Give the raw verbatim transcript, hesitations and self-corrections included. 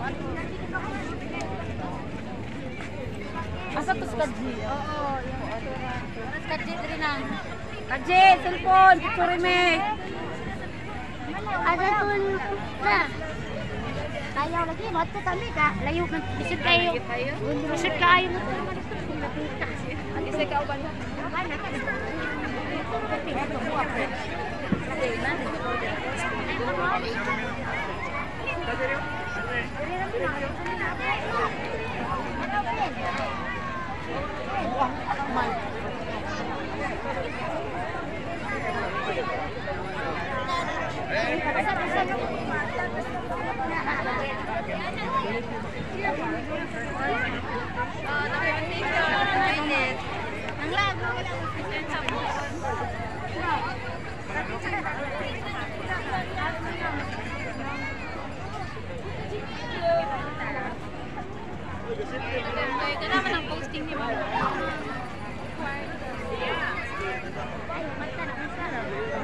Asa to sa Kadji? Oo, yung Kadji rin na. Kadji, cellphone, picture me. Asa to na? Ayaw lagi, mat ko kami ka. Layo man, bisod kayo. Bisod kayo mo. Isa ka ba? Ito naman ang posting ni Mama.